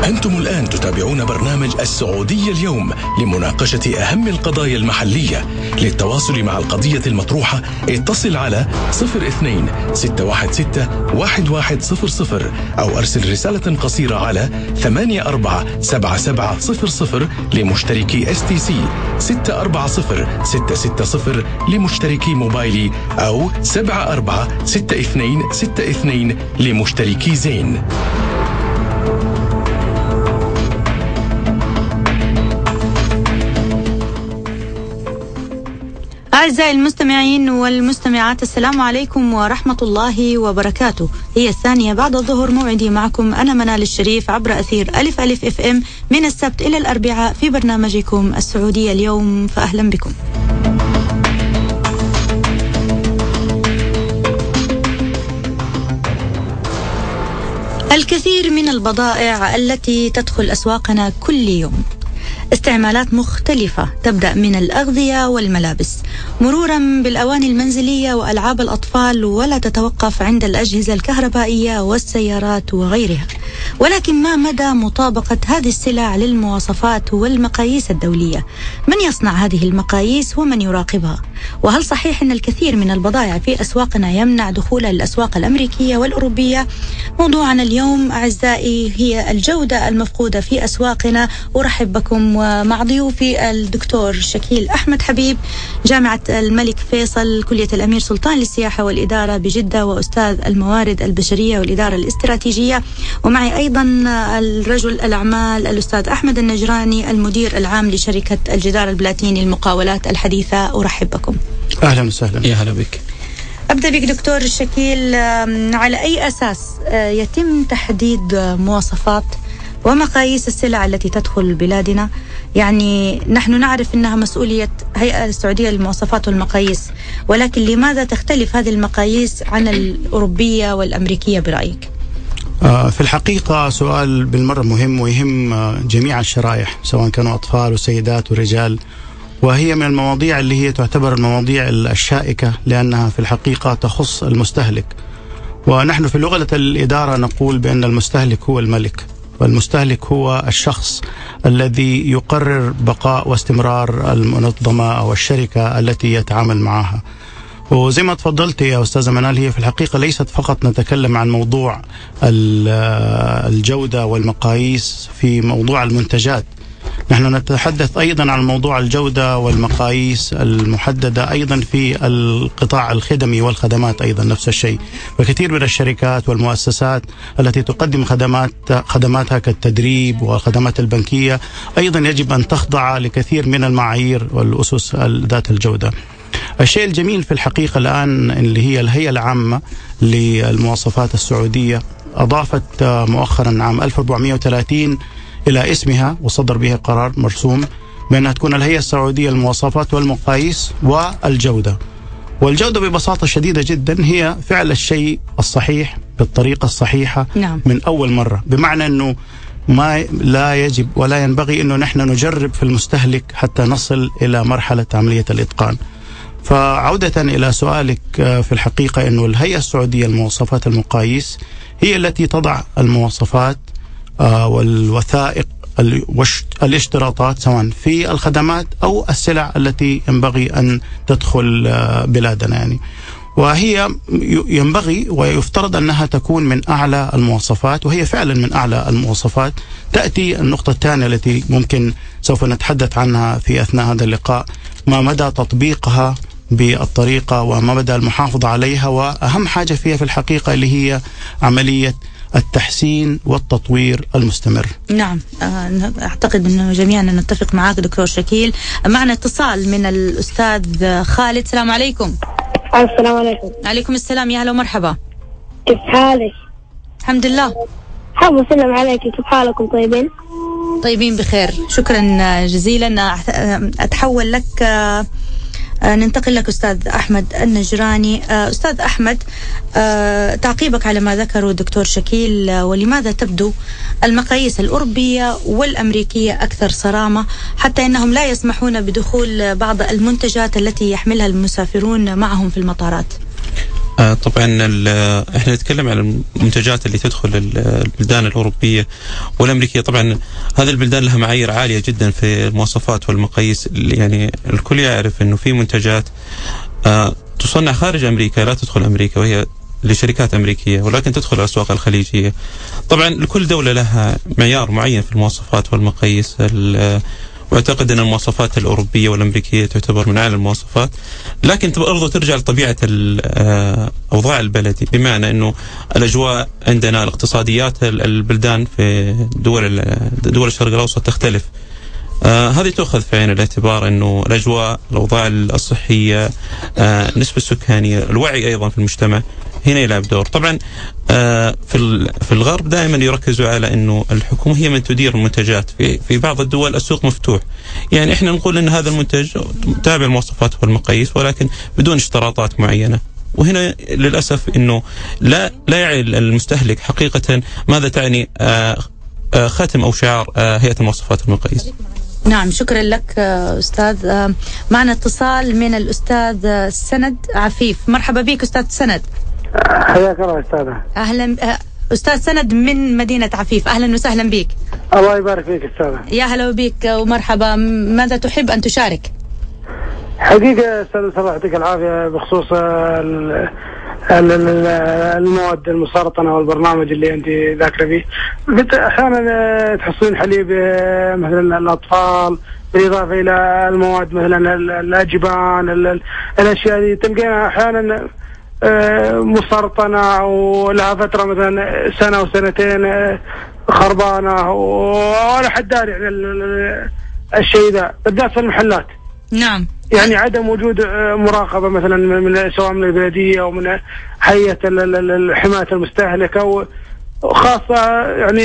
أنتم الآن تتابعون برنامج السعودية اليوم لمناقشة أهم القضايا المحلية. للتواصل مع القضية المطروحة اتصل على 02-616-1100 أو أرسل رسالة قصيرة على 847700 لمشتركي STC، 640660 لمشتركي موبايلي، أو 746262 لمشتركي زين. أعزائي المستمعين والمستمعات، السلام عليكم ورحمة الله وبركاته. هي 2:00 بعد الظهر، موعدي معكم أنا منال الشريف عبر أثير ألف ألف FM من السبت إلى الأربعاء في برنامجكم السعودية اليوم، فأهلا بكم. الكثير من البضائع التي تدخل أسواقنا كل يوم، استعمالات مختلفة تبدأ من الأغذية والملابس مرورا بالأواني المنزلية وألعاب الأطفال، ولا تتوقف عند الأجهزة الكهربائية والسيارات وغيرها. ولكن ما مدى مطابقة هذه السلع للمواصفات والمقاييس الدولية؟ من يصنع هذه المقاييس ومن يراقبها؟ وهل صحيح أن الكثير من البضائع في أسواقنا يمنع دخولها للأسواق الأمريكية والأوروبية؟ موضوعنا اليوم أعزائي هي الجودة المفقودة في أسواقنا. أرحب بكم ومع ضيوفي الدكتور شكيل أحمد حبيب، جامعة الملك فيصل، كلية الأمير سلطان للسياحة والإدارة بجدة، وأستاذ الموارد البشرية والإدارة الاستراتيجية. ومعي أيضا الرجل الأعمال الأستاذ أحمد النجراني، المدير العام لشركة الجدار البلاتيني للمقاولات الحديثة. أرحب بكم. أهلا وسهلا. يا هلا بك. أبدأ بك دكتور شكيل، على أي أساس يتم تحديد مواصفات ومقاييس السلع التي تدخل بلادنا؟ يعني نحن نعرف أنها مسؤولية هيئة السعودية للمواصفات والمقاييس، ولكن لماذا تختلف هذه المقاييس عن الأوروبية والأمريكية برأيك؟ في الحقيقة سؤال بالمرة مهم ويهم جميع الشرائح، سواء كانوا أطفال وسيدات ورجال، وهي من المواضيع اللي هي تعتبر المواضيع الشائكة، لأنها في الحقيقة تخص المستهلك. ونحن في لغة الإدارة نقول بأن المستهلك هو الملك، والمستهلك هو الشخص الذي يقرر بقاء واستمرار المنظمة أو الشركة التي يتعامل معها. وزي ما تفضلت يا أستاذة منال، هي في الحقيقة ليست فقط نتكلم عن موضوع الجودة والمقاييس في موضوع المنتجات، نحن نتحدث أيضا عن موضوع الجودة والمقاييس المحددة أيضا في القطاع الخدمي والخدمات أيضا نفس الشيء. وكثير من الشركات والمؤسسات التي تقدم خدماتها كالتدريب والخدمات البنكية أيضا يجب أن تخضع لكثير من المعايير والأسس ذات الجودة. الشيء الجميل في الحقيقة الآن اللي هي الهيئة العامة للمواصفات السعودية أضافت مؤخرا عام 1430 إلى اسمها، وصدر بها قرار مرسوم بأنها تكون الهيئة السعودية للمواصفات والمقاييس والجودة. والجودة ببساطة شديدة جدا هي فعل الشيء الصحيح بالطريقة الصحيحة. نعم. من أول مرة، بمعنى أنه ما لا يجب ولا ينبغي أنه نحن نجرب في المستهلك حتى نصل إلى مرحلة عملية الإتقان. فعودة إلى سؤالك، في الحقيقة أنه الهيئة السعودية للمواصفات والمقاييس هي التي تضع المواصفات والوثائق والاشتراطات سواء في الخدمات أو السلع التي ينبغي أن تدخل بلادنا يعني. وهي ينبغي ويفترض أنها تكون من أعلى المواصفات، وهي فعلا من أعلى المواصفات. تأتي النقطة الثانية التي ممكن سوف نتحدث عنها في أثناء هذا اللقاء، ما مدى تطبيقها بالطريقة وما مدى المحافظة عليها، وأهم حاجة فيها في الحقيقة اللي هي عملية التحسين والتطوير المستمر. نعم، أعتقد أنه جميعنا نتفق معك دكتور شكيل. معنا اتصال من الأستاذ خالد. السلام عليكم. السلام عليكم. عليكم السلام، يا هلا ومرحبا. كيف حالك؟ الحمد لله. حاب أسلم عليك، كيف حالكم؟ طيبين؟ طيبين بخير، شكرا جزيلا. أتحول لك، ننتقل لك أستاذ أحمد النجراني. أستاذ أحمد، تعقيبك على ما ذكره الدكتور شكيل، ولماذا تبدو المقاييس الأوروبية والأمريكية أكثر صرامة حتى أنهم لا يسمحون بدخول بعض المنتجات التي يحملها المسافرون معهم في المطارات؟ طبعا احنا نتكلم عن المنتجات اللي تدخل البلدان الأوروبية والأمريكية. طبعا هذه البلدان لها معايير عالية جدا في المواصفات والمقاييس. يعني الكل يعرف انه في منتجات تصنع خارج أمريكا لا تدخل أمريكا، وهي لشركات أمريكية، ولكن تدخل الأسواق الخليجية. طبعا لكل دولة لها معيار معين في المواصفات والمقاييس. واعتقد أن المواصفات الأوروبية والأمريكية تعتبر من أعلى المواصفات، لكن برضو ترجع لطبيعة الأوضاع البلدي، بمعنى أنه الأجواء عندنا، الاقتصاديات البلدان في دول الشرق الأوسط تختلف. هذه تؤخذ في عين الاعتبار، أنه الأجواء، الأوضاع الصحية، النسبة السكانية، الوعي أيضا في المجتمع هنا يلعب دور. طبعا في الغرب دائما يركزوا على أنه الحكومة هي من تدير المنتجات. في بعض الدول السوق مفتوح، يعني إحنا نقول أن هذا المنتج تابع المواصفات والمقاييس ولكن بدون اشتراطات معينة. وهنا للأسف أنه لا يعي المستهلك حقيقة ماذا تعني ختم أو شعار هيئة المواصفات والمقاييس. نعم، شكرا لك أستاذ. معنا اتصال من الأستاذ سند عفيف. مرحبا بك أستاذ سند. حياك الله أستاذة. أهلا أستاذ سند من مدينة عفيف، أهلا وسهلا بك. الله يبارك فيك أستاذة. يا هلا بك ومرحبا. ماذا تحب أن تشارك؟ حقيقة أستاذ صلاح يعطيك العافية بخصوص المواد المسرطنة والبرنامج اللي أنت ذاكرة فيه. أحيانا تحصلين حليب مثلا الأطفال، بالإضافة إلى المواد مثلا الأجبان، الأشياء دي تلقينا أحيانا مسرطنة ولها فترة مثلا سنة أو سنتين خربانة ولا حد داري عن الشيء ذا، بالذات في المحلات. نعم. يعني عدم وجود مراقبة مثلا من سواء من البلدية أو من هيئة حماية المستهلك، أو خاصة يعني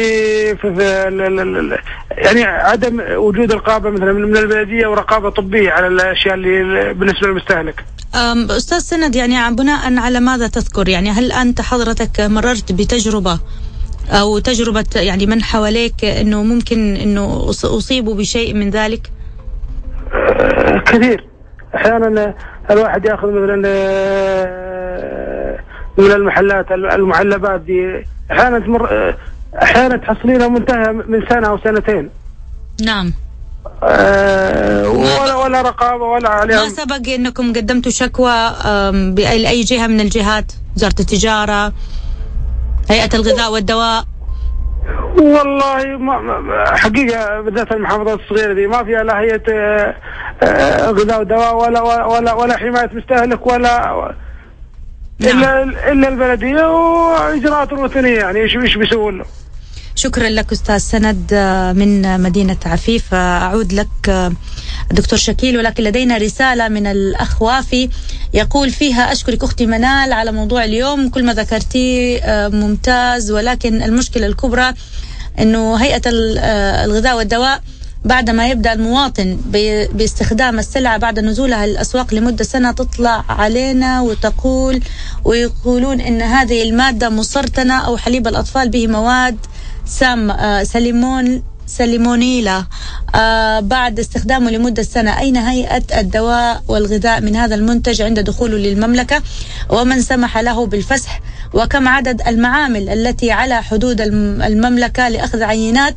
يعني عدم وجود رقابة مثلا من البلدية ورقابة طبية على الأشياء اللي بالنسبة للمستهلك. أستاذ سند، يعني بناء على ماذا تذكر؟ يعني هل أنت حضرتك مررت بتجربة أو تجربة يعني من حواليك أنه ممكن أنه أصيبوا بشيء من ذلك؟ كثير. أحيانا الواحد يأخذ مثلا من المحلات المعلبات دي، أحيانا تحصلينها منتهى من سنة أو سنتين. نعم. ولا رقابة ولا عليها. ما سبق أنكم قدمتوا شكوى بأي جهة من الجهات؟ وزارة التجارة، هيئة الغذاء والدواء؟ والله حقيقة بالذات المحافظات الصغيرة دي ما فيها لا هيئة غذاء ودواء ولا حماية مستهلك ولا إلا البلدية وإجراءات روتينية. يعني إيش بيسوون له؟ شكرا لك أستاذ سند من مدينة عفيف. أعود لك دكتور شكيل، ولكن لدينا رسالة من الأخ وافي يقول فيها: أشكرك أختي منال على موضوع اليوم، كل ما ذكرتيه ممتاز، ولكن المشكلة الكبرى أنه هيئة الغذاء والدواء بعدما يبدأ المواطن باستخدام السلعة بعد نزولها للأسواق لمدة سنة تطلع علينا ويقولون إن هذه المادة مسرطنة أو حليب الأطفال به مواد سليمونيلا بعد استخدامه لمدة سنة. أين هيئة الدواء والغذاء من هذا المنتج عند دخوله للمملكة؟ ومن سمح له بالفسح؟ وكم عدد المعامل التي على حدود المملكة لأخذ عينات؟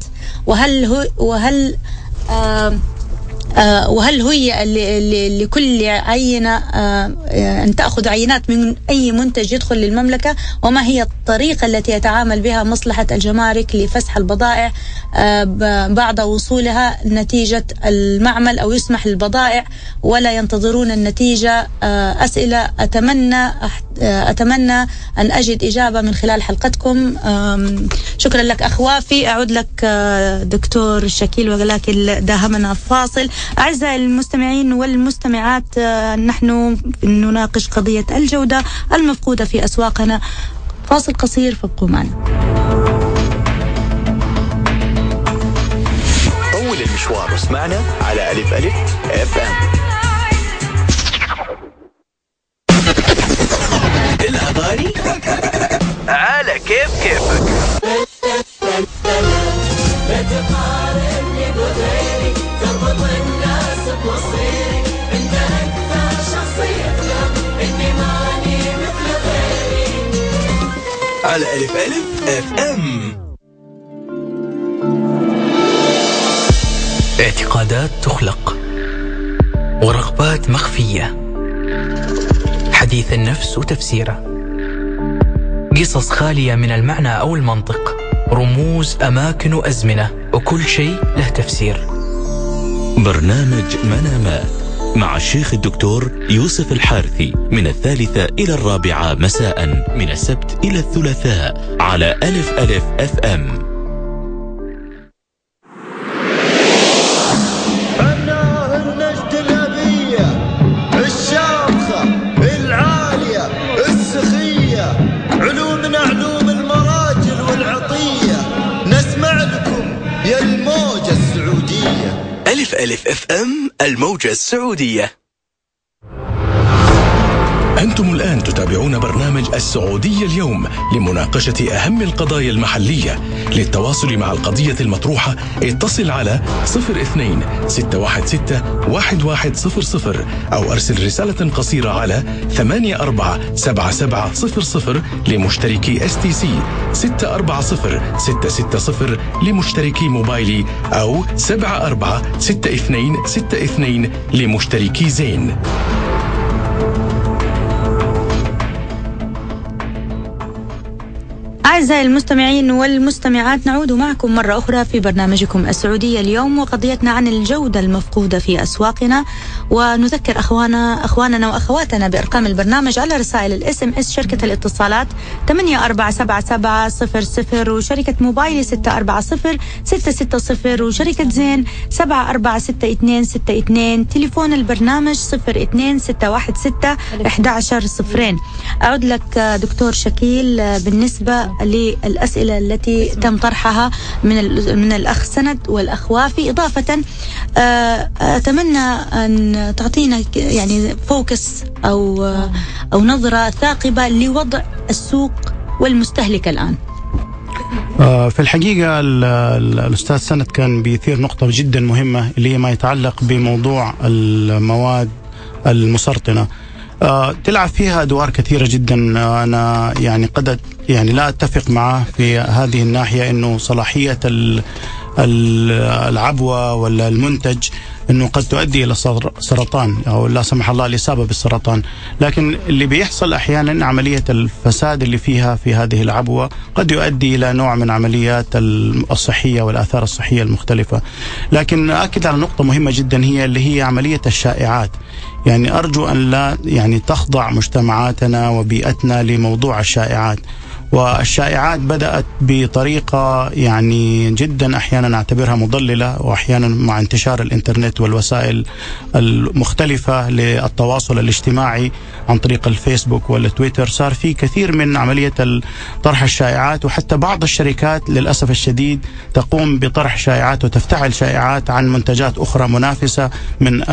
وهل هي لكل عينة أن تأخذ عينات من أي منتج يدخل للمملكة؟ وما هي الطريقة التي يتعامل بها مصلحة الجمارك لفسح البضائع بعد وصولها نتيجة المعمل، أو يسمح للبضائع ولا ينتظرون النتيجة؟ أسئلة أتمنى أن أجد إجابة من خلال حلقتكم. شكرا لك أخ وافي. أعود لك دكتور شكيل، ولكن داهمنا فاصل. أعزائي المستمعين والمستمعات، نحن نناقش قضية الجودة المفقودة في أسواقنا. فاصل قصير، فابقوا معنا. طول المشوار واسمعنا على ألف اف ام. الأغاني على كيفك. تربط الناس بمصيري، انت اكثر شخصية، اني ماني مثل غيري. ألف اف ام. اعتقادات تخلق ورغبات مخفية، حديث النفس وتفسيره، قصص خالية من المعنى أو المنطق، رموز، أماكن وأزمنة، وكل شيء له تفسير. برنامج منامات مع الشيخ الدكتور يوسف الحارثي من 3 إلى 4 مساء، من السبت إلى الثلاثاء على ألف اف ام. ألف اف ام، الموجة السعودية. أنتم الآن تتابعون برنامج السعودية اليوم لمناقشة أهم القضايا المحلية. للتواصل مع القضية المطروحة اتصل على 02-616-1100 أو أرسل رسالة قصيرة على 847700 لمشتركي STC، 640-660 لمشتركي موبايلي، أو 746262 لمشتركي زين. أعزائي المستمعين والمستمعات، نعود معكم مرة أخرى في برنامجكم السعودية اليوم، وقضيتنا عن الجودة المفقودة في أسواقنا. ونذكر أخواننا وأخواتنا بأرقام البرنامج على رسائل الSMS: شركة الاتصالات 847700، وشركة موبايلي 640-660، وشركة زين 746262. تليفون البرنامج 02-616-1100. أعود لك دكتور شكيل بالنسبة للأسئلة التي تم طرحها من الأخ سند والأخ وافي. إضافة أتمنى أن تعطينا يعني فوكس أو نظرة ثاقبة لوضع السوق والمستهلك الآن. في الحقيقة الأستاذ سند كان بيثير نقطة جدا مهمة، اللي هي ما يتعلق بموضوع المواد المسرطنة. تلعب فيها أدوار كثيرة جدا. أنا يعني قد لا أتفق معه في هذه الناحية، إنه صلاحية العبوة ولا المنتج إنه قد تؤدي إلى سرطان أو لا سمح الله الإصابة بالسرطان. لكن اللي بيحصل أحيانا عملية الفساد اللي فيها في هذه العبوة قد يؤدي إلى نوع من عمليات الصحية والآثار الصحية المختلفة. لكن أكد على نقطة مهمة جدا، هي اللي هي عملية الشائعات. يعني أرجو أن لا تخضع مجتمعاتنا وبيئتنا لموضوع الشائعات. والشائعات بدأت بطريقة جدا أحيانا نعتبرها مضللة، وأحيانا مع انتشار الإنترنت والوسائل المختلفة للتواصل الاجتماعي عن طريق الفيسبوك والتويتر، صار في كثير من عملية طرح الشائعات. وحتى بعض الشركات للأسف الشديد تقوم بطرح شائعات وتفتعل شائعات عن منتجات أخرى منافسة من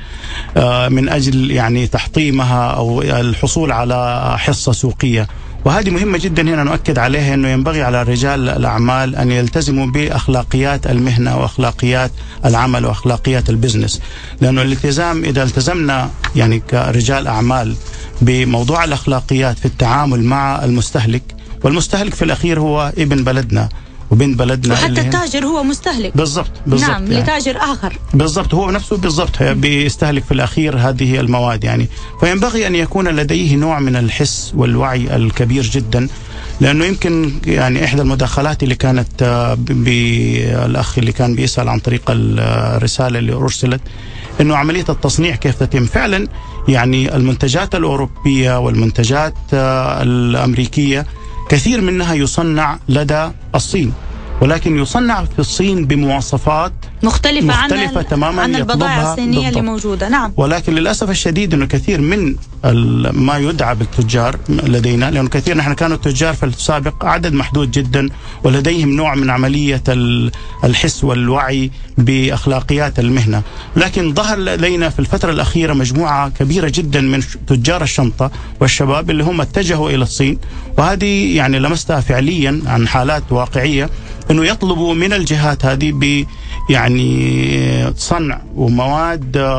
أجل تحطيمها أو الحصول على حصة سوقية. وهذه مهمة جدا هنا نؤكد عليها، أنه ينبغي على رجال الأعمال أن يلتزموا بأخلاقيات المهنة وأخلاقيات العمل وأخلاقيات البزنس. لأنه الالتزام، إذا التزمنا كرجال أعمال بموضوع الأخلاقيات في التعامل مع المستهلك، والمستهلك في الأخير هو ابن بلدنا وبنت بلدنا، وحتى التاجر هو مستهلك. بالضبط نعم، لتاجر آخر. بالضبط، هو نفسه بالضبط بيستهلك في الأخير هذه المواد. فينبغي أن يكون لديه نوع من الحس والوعي الكبير جدا. لأنه يمكن إحدى المداخلات اللي كانت بالأخ اللي كان بيسأل عن طريق الرسالة اللي أرسلت، إنه عملية التصنيع كيف تتم فعلا. المنتجات الأوروبية والمنتجات الأمريكية كثير منها يصنع لدى الصين، ولكن يصنع في الصين بمواصفات مختلفة تماما عن البضائع الصينية اللي موجودة. نعم. ولكن للأسف الشديد أنه كثير من ما يدعى بالتجار لدينا، لأنه كثير نحن كانوا التجار في السابق عدد محدود جدا، ولديهم نوع من عملية الحس والوعي بأخلاقيات المهنة. لكن ظهر لدينا في الفترة الأخيرة مجموعة كبيرة جدا من تجار الشنطة والشباب اللي هم اتجهوا إلى الصين، وهذه لمستها فعليا عن حالات واقعية، أنه يطلبوا من الجهات هذه صنع ومواد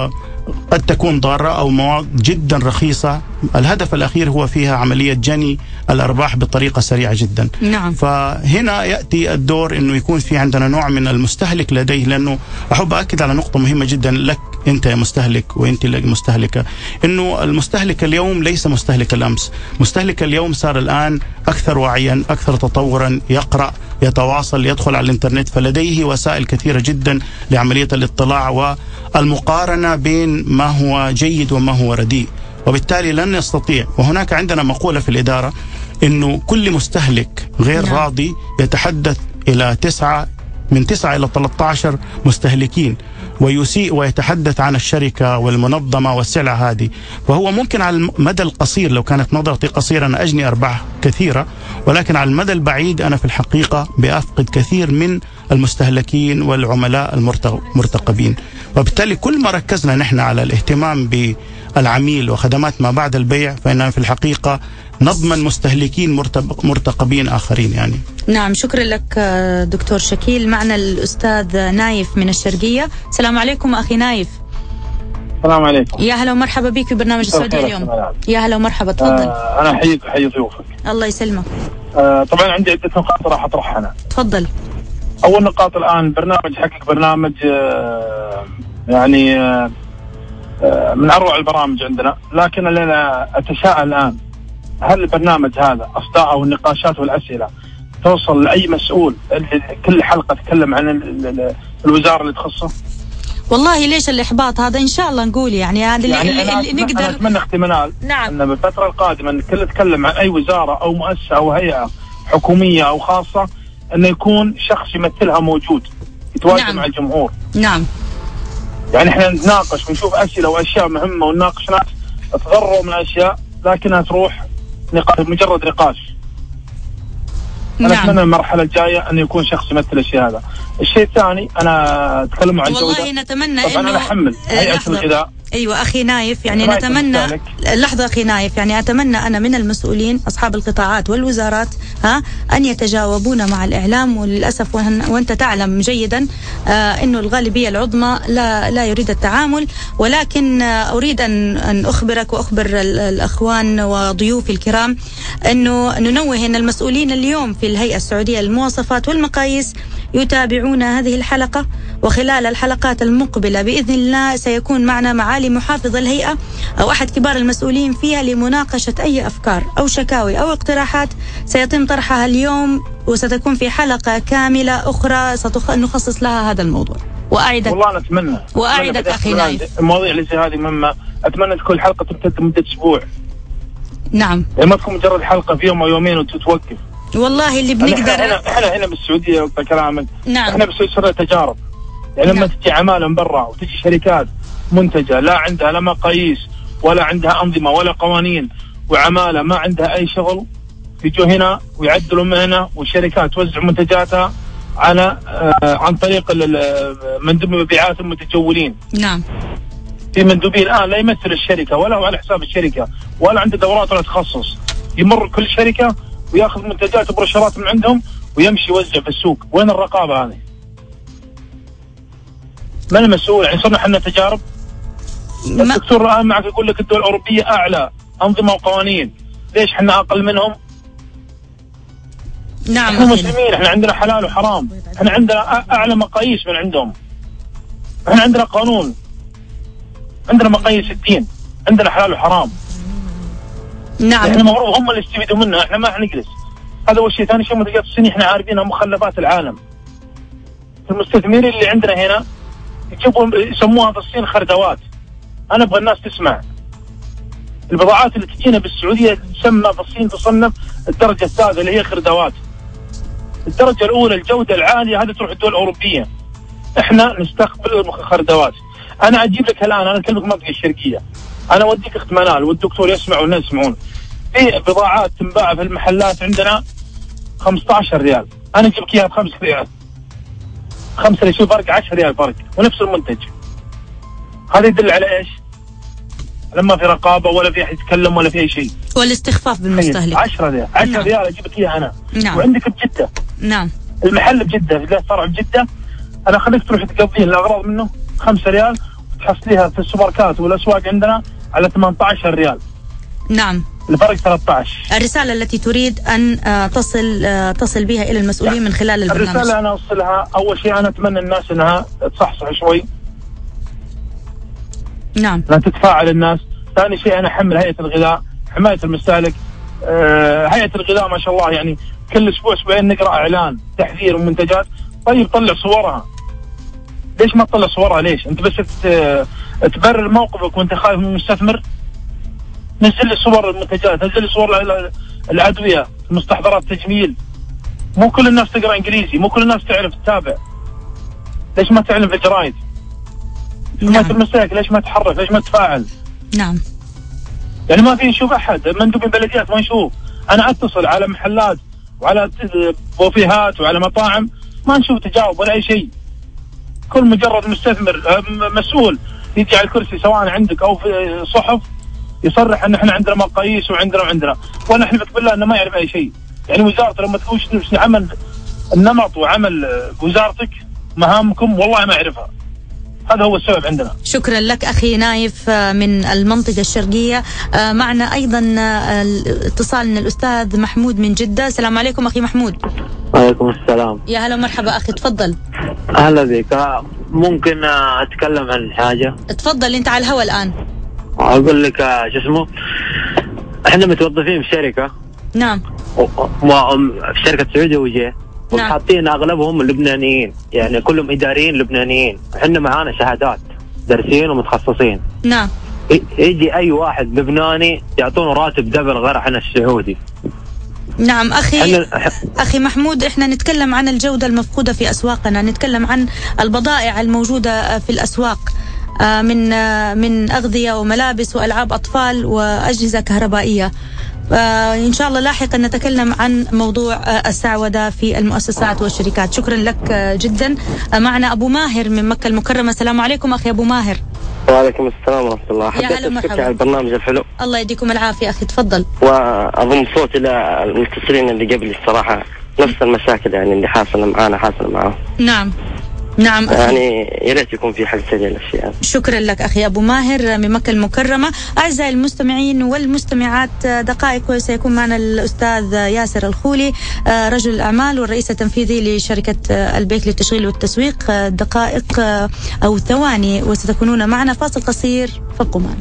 قد تكون ضارة أو مواد جدا رخيصة. الهدف الأخير هو فيها عملية جني الأرباح بطريقة سريعة جدا. نعم. فهنا يأتي الدور أنه يكون في عندنا نوع من المستهلك لديه، لأنه أحب أكد على نقطة مهمة جدا لك أنت يا مستهلك وأنت مستهلكة، أنه المستهلك اليوم ليس مستهلك الأمس. مستهلك اليوم صار الآن أكثر وعيا، أكثر تطورا، يقرأ، يتواصل، يدخل على الإنترنت، فلديه وسائل كثيرة جدا لعملية الاطلاع والمقارنة بين ما هو جيد وما هو رديء، وبالتالي لن يستطيع. وهناك عندنا مقولة في الإدارة أنه كل مستهلك غير راضي يتحدث إلى من 9 إلى 13 مستهلكين، ويسيء ويتحدث عن الشركة والمنظمة والسلعة هذه. فهو ممكن على المدى القصير لو كانت نظرتي قصيرة أنا أجني أرباح كثيرة، ولكن على المدى البعيد أنا في الحقيقة بأفقد كثير من المستهلكين والعملاء المرتقبين. وبالتالي كل ما ركزنا نحن على الاهتمام بالعميل وخدمات ما بعد البيع، فإننا في الحقيقة نضمن مستهلكين مرتقبين آخرين يعني. نعم، شكرا لك دكتور شكيل. معنا الأستاذ نايف من الشرقية. السلام عليكم أخي نايف. السلام عليكم. يا هلا ومرحبا بك في برنامج السعودية اليوم. يا هلا ومرحبا، تفضل. أنا أحييك وأحيي ضيوفك. الله يسلمك. طبعا عندي عدة نقاط راح أطرحها أنا. تفضل. أول نقاط، الآن برنامج حقك برنامج يعني من أروع البرامج عندنا، لكن اللي أنا أتساءل الآن، هل البرنامج هذا أصداءه والنقاشات والأسئلة توصل لأي مسؤول كل حلقة تتكلم عن الوزارة اللي تخصه؟ والله ليش الإحباط هذا؟ إن شاء الله نقول يعني هذا اللي نقدر. أنا أتمنى احتمال نعم. أن بالفترة القادمة نتكلم عن أي وزارة أو مؤسسة أو هيئة حكومية أو خاصة، أنه يكون شخص يمثلها موجود يتواجد نعم. مع الجمهور. نعم. يعني احنا نتناقش ونشوف أسئلة وأشياء مهمة ونناقش ناس تضروا من أشياء، لكنها تروح مجرد نقاش. أنا أتمنى المرحلة الجاية أن يكون شخص يمثل الشيء هذا. الشيء الثاني، أنا أتكلم عن الجودة. والله نتمنى طبعا أنا أحمل هيئة الغذاء. أيوة أخي نايف، يعني نتمنى لحظة أخي نايف، يعني أتمنى أنا من المسؤولين أصحاب القطاعات والوزارات أن يتجاوبون مع الإعلام. وللأسف وأنت تعلم جيدا أنه الغالبية العظمى لا يريد التعامل، ولكن أريد أن أخبرك وأخبر الأخوان وضيوفي الكرام أنه ننوه أن المسؤولين اليوم في الهيئة السعودية للمواصفات والمقاييس يتابعون هذه الحلقة، وخلال الحلقات المقبلة بإذن الله سيكون معنا معالي محافظ الهيئة أو أحد كبار المسؤولين فيها لمناقشة أي أفكار أو شكاوي أو اقتراحات سيتم طرحها اليوم، وستكون في حلقة كاملة أخرى نخصص لها هذا الموضوع. وأعدك والله نتمنى وأعدك أخي نايف، المواضيع اللي زي هذه مهمة. أتمنى تكون الحلقة تمتد مدة أسبوع. نعم، يعني ما تكون مجرد حلقة في يوم أو يومين وتتوقف. والله اللي بنقدر احنا هنا بالسعوديه وقت كلامك. نعم. احنا بالسعوديه صرنا تجارب. يعني لما تجي عماله من برا وتجي شركات منتجه لا عندها لا مقاييس ولا عندها انظمه ولا قوانين، وعماله ما عندها اي شغل، يجوا هنا ويعدلوا من هنا، والشركات توزع منتجاتها على عن طريق مندوب مبيعات المتجولين. نعم. في مندوبين الان لا يمثل الشركه ولا هو على حساب الشركه ولا عنده دورات ولا تخصص، يمر كل شركه وياخذ منتجات وبروشرات من عندهم ويمشي يوزع في السوق. وين الرقابه هذه؟ من المسؤول؟ يعني صرنا احنا تجارب. الدكتور الان معك يقول لك الدول الاوروبيه اعلى انظمه وقوانين، ليش احنا اقل منهم؟ نعم. احنا مسلمين، احنا عندنا حلال وحرام، احنا عندنا اعلى مقاييس من عندهم. احنا عندنا قانون، عندنا مقاييس الدين، عندنا حلال وحرام. نعم. احنا المفروض هم اللي يستفيدوا منها، احنا ما حنجلس. هذا اول شيء. ثاني شيء منتجات الصينية احنا عارفينها مخلفات العالم. المستثمرين اللي عندنا هنا يجيبوا يسموها في الصين خردوات. انا ابغى الناس تسمع. البضاعات اللي تجينا بالسعوديه تسمى في الصين تصنف الدرجه الثالثه اللي هي خردوات. الدرجه الاولى الجوده العاليه هذه تروح الدول الاوروبيه. احنا نستقبل الخردوات. انا اجيب لك الان، انا اكلمك منطقه الشرقيه. انا اوديك اخت منال والدكتور يسمع والناس يسمعون. في بضاعات تنباع في المحلات عندنا 15 ريال، انا اجيب لك اياها ب5 ريال. 5 اللي يشوف فرق 10 ريال فرق ونفس المنتج. هذا يدل على ايش؟ لما في رقابه ولا في احد يتكلم ولا في اي شيء. والاستخفاف بالمستهلك. 10 ريال 10 ريال اجيب لك اياها انا. نعم. وعندك بجده. نعم. المحل بجده له فرع بجده، انا خليك تروح تقضيه الاغراض منه 5 ريال تحصليها في السوبركات والأسواق عندنا على 18 ريال. نعم. الفرق 13. الرسالة التي تريد أن تصل بها إلى المسؤولين من خلال البرنامج. الرسالة أنا أوصلها، أول شيء أنا أتمنى الناس أنها تصحصح شوي. نعم. أن تتفاعل الناس. ثاني شيء أنا أحمل هيئة الغذاء، حماية المستهلك. هيئة الغذاء ما شاء الله يعني كل أسبوعين نقرأ إعلان تحذير ومنتجات. طيب طلع صورها. ليش ما تطلع صورها؟ ليش؟ أنت بس تبرر موقفك وأنت خايف من المستثمر. نزل لي صور المنتجات، نزل لي صور الأدوية، مستحضرات تجميل. مو كل الناس تقرأ إنجليزي، مو كل الناس تعرف تتابع. ليش ما تعلن في الجرايد؟ حماية المستهلك ليش ما تحرك؟ ليش ما تفاعل؟ نعم. يعني ما في نشوف أحد، مندوب البلديات ما نشوف. أنا أتصل على محلات وعلى بوفيهات وعلى مطاعم ما نشوف تجاوب ولا أي شيء. كل مجرد مستثمر مسؤول يجي على الكرسي سواء عندك أو في صحف يصرح أن احنا عندنا مقاييس وعندنا وأنا أحلفك بالله أنه ما يعرف أي شيء. يعني وزارته لما تقول شنو عمل النمط وعمل وزارتك مهامكم والله ما يعرفها. هذا هو السبب عندنا. شكرا لك أخي نايف من المنطقة الشرقية. معنا أيضا اتصال من الأستاذ محمود من جدة. السلام عليكم أخي محمود. وعليكم السلام. يا هلا ومرحبا أخي، تفضل. أهلا بك. ممكن أتكلم عن حاجة؟ تفضل، أنت على الهواء الآن. أقول لك شو اسمه، إحنا متوظفين في شركة. نعم. في شركة سعودي وجيه. نعم. وحاطين أغلبهم لبنانيين، يعني كلهم إداريين لبنانيين. إحنا معانا شهادات دارسين ومتخصصين. نعم. يجي أي واحد لبناني يعطونه راتب دبل غير احنا السعودي. نعم أخي محمود، إحنا نتكلم عن الجودة المفقودة في أسواقنا، نتكلم عن البضائع الموجودة في الأسواق من أغذية وملابس وألعاب أطفال وأجهزة كهربائية. إن شاء الله لاحقا نتكلم عن موضوع السعودة في المؤسسات والشركات. شكرا لك جدا. معنا أبو ماهر من مكة المكرمة. السلام عليكم أخي أبو ماهر. وعليكم السلام ورحمة الله. يا هلا ومرحبا على البرنامج الحلو. الله يديكم العافية أخي، تفضل. وأضم صوتي للمتصلين اللي قبلي، الصراحة نفس المشاكل يعني اللي حاصلة معانا حاصلة معاهم. نعم أخي. يعني يا ريت يكون في حل سريع للأشياء. شكرا لك أخي أبو ماهر من مكة المكرمة. أعزائي المستمعين والمستمعات، دقائق وسيكون معنا الأستاذ ياسر الخولي رجل الأعمال والرئيس التنفيذي لشركة البيك للتشغيل والتسويق. دقائق أو ثواني وستكونون معنا. فاصل قصير، فابقوا معنا.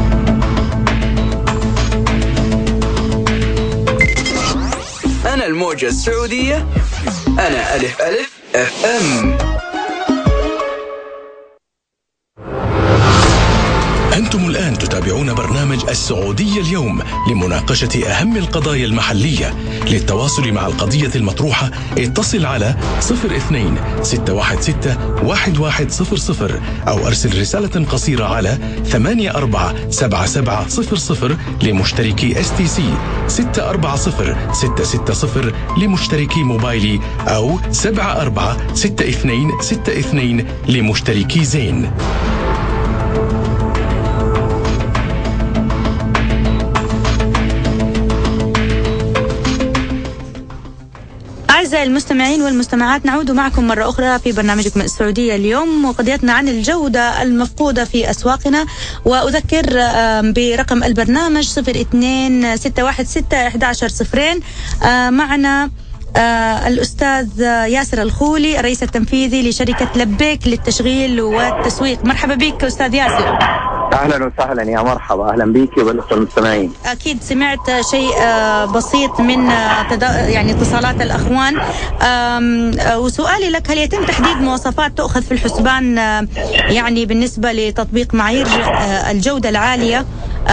أنا الموجة السعودية، أنا ألف FM. أنتم الآن تتابعون برنامج السعودية اليوم لمناقشة أهم القضايا المحلية. للتواصل مع القضية المطروحة اتصل على 02-616-1100 أو أرسل رسالة قصيرة على 847700 لمشتركي STC، 640-660 لمشتركي موبايلي، أو 746262 لمشتركي زين. أعزائي المستمعين والمستمعات، نعود معكم مرة أخرى في برنامجكم السعودية اليوم، وقضيتنا عن الجودة المفقودة في أسواقنا. وأذكر برقم البرنامج 02-616-1100. معنا الأستاذ ياسر الخولي الرئيس التنفيذي لشركة لبيك للتشغيل والتسويق. مرحبا بك أستاذ ياسر. أهلا وسهلا، يا مرحبا، أهلا بك وبالأخوة المستمعين. أكيد سمعت شيء بسيط من يعني اتصالات الأخوان، وسؤالي لك، هل يتم تحديد مواصفات تؤخذ في الحسبان يعني بالنسبة لتطبيق معايير الجودة العالية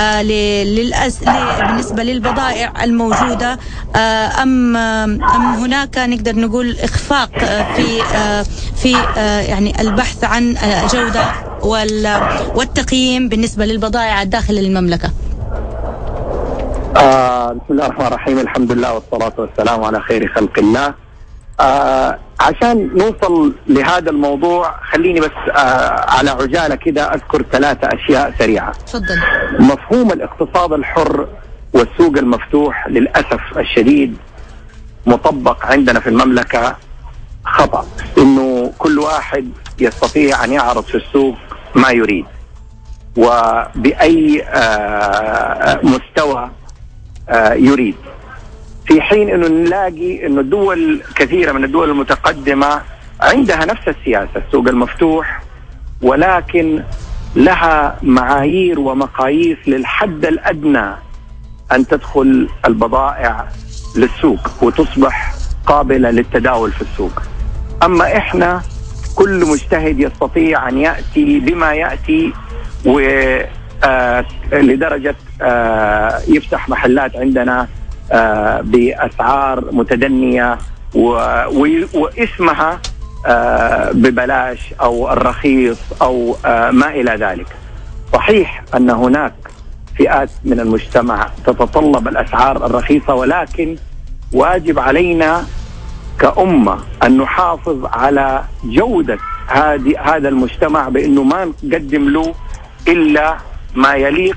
بالنسبة للبضائع الموجودة، أم هناك نقدر نقول إخفاق في يعني البحث عن جودة والتقييم بالنسبة للبضائع داخل المملكة؟ بسم الله الرحمن الرحيم، الحمد لله والصلاة والسلام على خير خلق الله. عشان نوصل لهذا الموضوع خليني بس على عجالة كده أذكر 3 أشياء سريعة. تفضل. مفهوم الاقتصاد الحر والسوق المفتوح للأسف الشديد مطبق عندنا في المملكة خطأ، إنه كل واحد يستطيع أن يعرض في السوق ما يريد وبأي مستوى يريد، في حين أنه نلاقي أنه الدول كثيرة من الدول المتقدمة عندها نفس السياسة، السوق المفتوح، ولكن لها معايير ومقاييس للحد الأدنى أن تدخل البضائع للسوق وتصبح قابلة للتداول في السوق. أما إحنا كل مجتهد يستطيع أن يأتي بما يأتي لدرجة يفتح محلات عندنا بأسعار متدنية واسمها ببلاش أو الرخيص أو ما إلى ذلك. صحيح أن هناك فئات من المجتمع تتطلب الأسعار الرخيصة، ولكن واجب علينا كأمة أن نحافظ على جودة هذا المجتمع بأنه ما نقدم له إلا ما يليق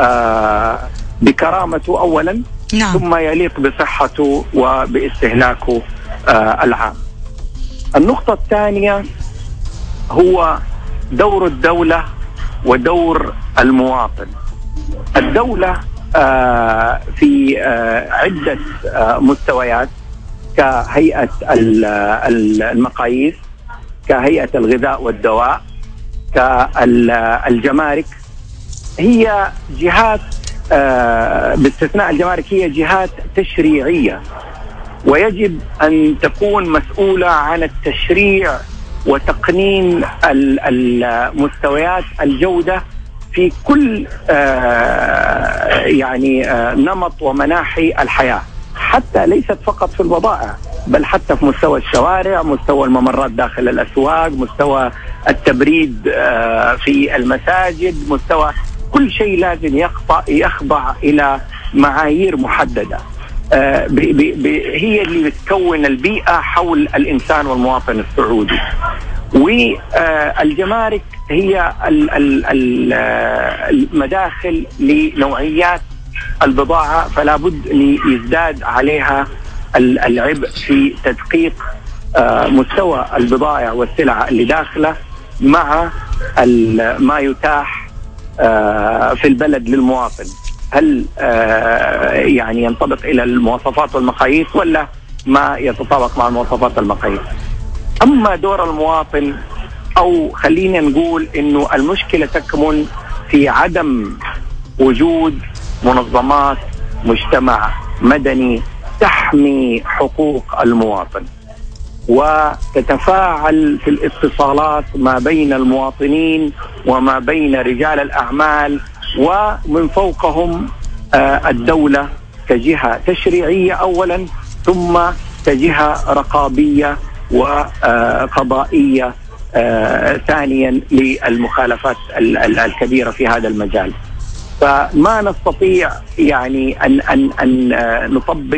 بكرامته أولا، نعم. ثم يليق بصحته وباستهلاكه العام. النقطة الثانية هو دور الدولة ودور المواطن. الدولة في عدة مستويات كهيئة المقاييس، كهيئة الغذاء والدواء، كالجمارك، هي جهات باستثناء الجمارك هي جهات تشريعية، ويجب أن تكون مسؤولة عن التشريع وتقنين المستويات الجودة في كل نمط ومناحي الحياة، حتى ليست فقط في البضائع بل حتى في مستوى الشوارع، مستوى الممرات داخل الأسواق، مستوى التبريد في المساجد، مستوى كل شيء لازم يخضع إلى معايير محددة هي اللي بتكون البيئة حول الإنسان والمواطن السعودي. والجمارك هي المداخل لنوعيات البضاعة، فلا بد أن يزداد عليها العبء في تدقيق مستوى البضائع والسلع اللي داخله مع ما يتاح في البلد للمواطن. هل ينطبق إلى المواصفات والمقاييس ولا ما يتطابق مع المواصفات والمقاييس؟ أما دور المواطن، أو خلينا نقول إنه المشكلة تكمن في عدم وجود منظمات مجتمع مدني تحمي حقوق المواطن وتتفاعل في الاتصالات ما بين المواطنين وما بين رجال الأعمال، ومن فوقهم الدولة كجهة تشريعية أولا، ثم كجهة رقابية وقضائية ثانيا للمخالفات الكبيرة في هذا المجال. فما نستطيع أن نطبق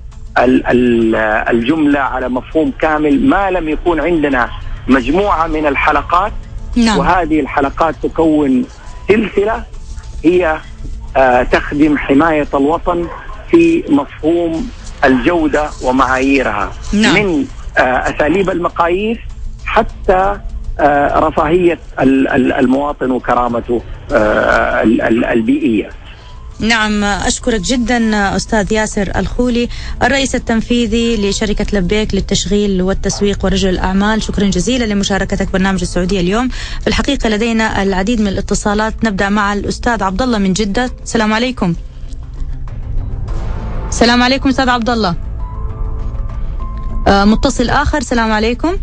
الجملة على مفهوم كامل ما لم يكون عندنا مجموعة من الحلقات. نعم. وهذه الحلقات تكون سلسلة هي تخدم حماية الوطن في مفهوم الجودة ومعاييرها. نعم. من أساليب المقاييس حتى رفاهية المواطن وكرامته البيئية. نعم، أشكرك جدا أستاذ ياسر الخولي، الرئيس التنفيذي لشركة لبيك للتشغيل والتسويق ورجل الأعمال. شكرا جزيلا لمشاركتك برنامج السعودية اليوم. في الحقيقة لدينا العديد من الاتصالات، نبدأ مع الأستاذ عبد الله من جدة. السلام عليكم. السلام عليكم أستاذ عبد الله. متصل آخر. السلام عليكم.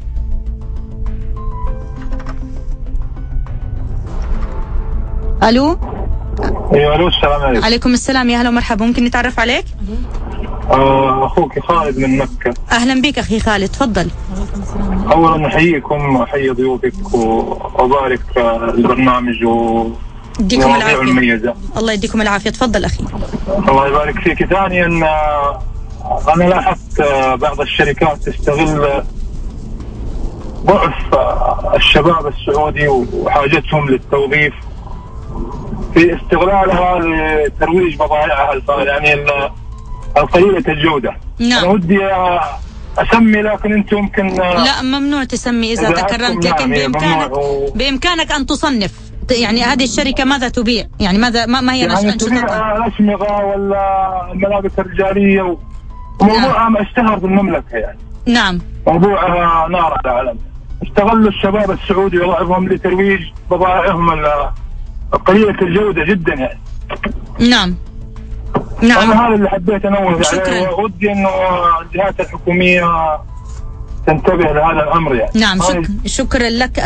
ألو. ايوه الو، السلام عليكم. عليكم السلام، يا هلا ومرحبا، ممكن نتعرف عليك؟ اخوك خالد من مكة. اهلا بك اخي خالد، تفضل. اولا احييكم واحيي ضيوفك وابارك البرنامج يديكم العافية. المميزة. الله يديكم العافية، تفضل اخي. الله يبارك فيك. ثانيا انا لاحظت بعض الشركات تستغل ضعف الشباب السعودي وحاجتهم للتوظيف في استغلالها لترويج بضائعها القليلة الجودة. نعم. أنا ودي اسمي لكن انت يمكن لا ممنوع تسمي اذا تكرمت، لكن بامكانك ان تصنف. يعني هذه الشركه ماذا تبيع؟ يعني ماذا ما هي يعني تبيع الاشمغه ولا الملابس الرجاليه وموضوعها اشتهر في المملكه يعني. نعم. موضوعها نار على العالم. استغلوا الشباب السعودي وضعهم لترويج بضائعهم قليله الجوده جدا يعني. نعم. نعم. أنا هذا اللي حبيت أنوه عليه، ودي إنه الجهات الحكومية تنتبه لهذا الأمر يعني. نعم. شكرا لك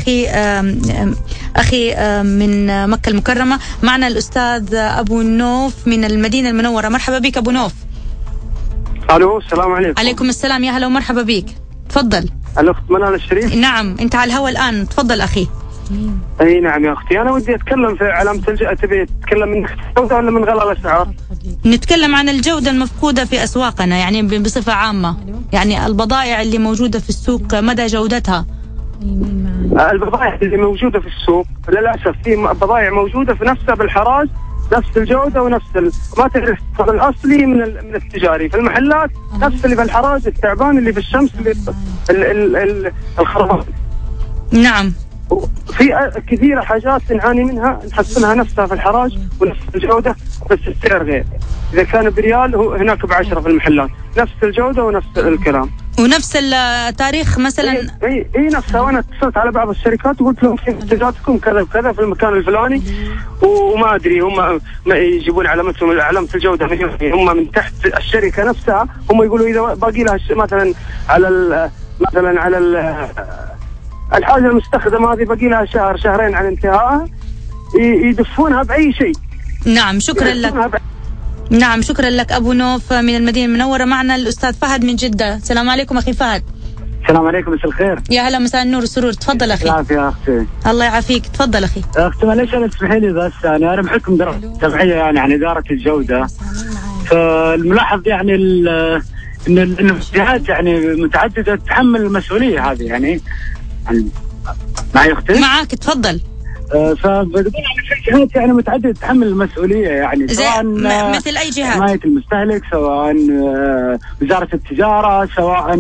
أخي من مكة المكرمة. معنا الأستاذ أبو نوف من المدينة المنورة. مرحبا بك أبو نوف. ألو، السلام عليكم. عليكم السلام، يا هلا ومرحبا بك. تفضل. الأخت منال الشريف. نعم، أنت على الهواء الآن، تفضل أخي. اي نعم يا اختي، انا ودي اتكلم في علامه الجوده. تبي تتكلم من الجوده ولا من غلاء الاسعار؟ نتكلم عن الجوده المفقوده في اسواقنا يعني بصفه عامه، يعني البضائع اللي موجوده في السوق مدى جودتها. البضائع اللي موجوده في السوق للاسف في بضائع موجوده في نفسها بالحراج نفس الجوده ونفس ما تعرف الاصلي من التجاري في المحلات، نفس اللي في الحراج التعبان اللي في الشمس اللي الخربان. نعم. في كثيرة حاجات نعاني منها نحصلها نفسها في الحراج ونفس الجودة بس السعر غير. إذا كان بريال هو هناك ب10 في المحلات، نفس الجودة ونفس الكلام ونفس التاريخ مثلا. اي نفسها. وانا اتصلت على بعض الشركات وقلت لهم في منتجاتكم كذا وكذا في المكان الفلاني، وما ادري هم ما يجيبون علامتهم علامة الجودة هم من تحت الشركة نفسها. هم يقولوا اذا باقي لها مثلا على الحاجة المستخدمة هذه باقي لها شهر شهرين على انتهائها يدفونها بأي شيء. نعم شكرا لك. نعم شكرا لك أبو نوف من المدينة المنورة. معنا الأستاذ فهد من جدة. السلام عليكم أخي فهد. السلام عليكم، مساء الخير. يا هلا، مساء النور والسرور. تفضل أخي. العافية يا أختي. الله يعافيك، تفضل أخي. أختي معلش أنا اسمحي لي بس يعني أنا بحكم دراسة تبعية يعني عن إدارة الجودة، فالملاحظ يعني إن الجهات يعني متعددة تتحمل المسؤولية هذه يعني معي أختي؟ معك تفضل. فبتقول في جهات يعني متعددة تتحمل المسؤولية يعني سواء مثل أي جهات؟ حماية المستهلك، سواء وزارة التجارة، سواء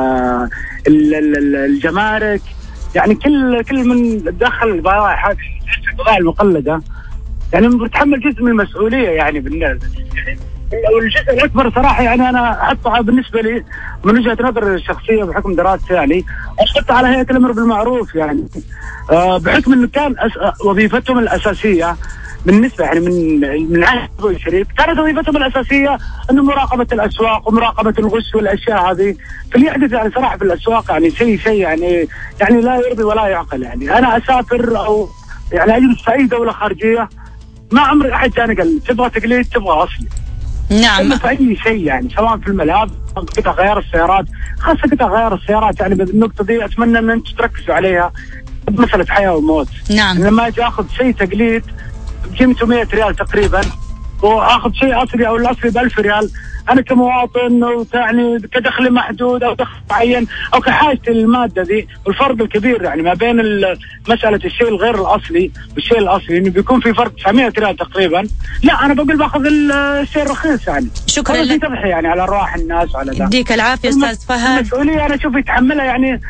الجمارك، يعني كل من دخل البضائع هذه البضائع المقلدة يعني بتحمل جزء من المسؤولية يعني بالناس. والجزء الأكبر صراحة يعني أنا أحطها بالنسبة لي من وجهة نظر الشخصية بحكم دراستي يعني أحطها على هيئة الأمر بالمعروف يعني بحكم إنه كان وظيفتهم الأساسية بالنسبة يعني من عهد أبو الشريف كانت وظيفتهم الأساسية إنه مراقبة الأسواق ومراقبة الغش والأشياء هذه. فاللي يحدث يعني صراحة في الأسواق يعني شيء يعني لا يرضي ولا يعقل. يعني أنا أسافر أو يعني أجلس في أي دولة خارجية ما عمري أحد جاني قال تبغى تقليد تبغى أصلي. نعم. في أي شيء يعني سواء في الملابس قطع غيار السيارات، خاصة قطع غيار السيارات يعني بالنقطة دي أتمنى أن أنتم تركزوا عليها مسألة حياة وموت. نعم. لما أجي أخذ شيء تقليد بقيمته 100 ريال تقريبا وأخذ شيء أصلي أو الأصلي ب1000 ريال، أنا كمواطن يعني كدخل محدود أو دخل معين أو كحاجة المادة دي، والفرق الكبير يعني ما بين مسألة الشيء الغير الأصلي والشيء الأصلي إنه بيكون في فرق 900 ريال تقريبا. لا أنا بقول باخذ الشيء الرخيص يعني. شكرا لك. تضحي يعني على أرواح الناس وعلى ذا. يديك العافية أستاذ فهد. المسؤولية أنا أشوف يتحملها يعني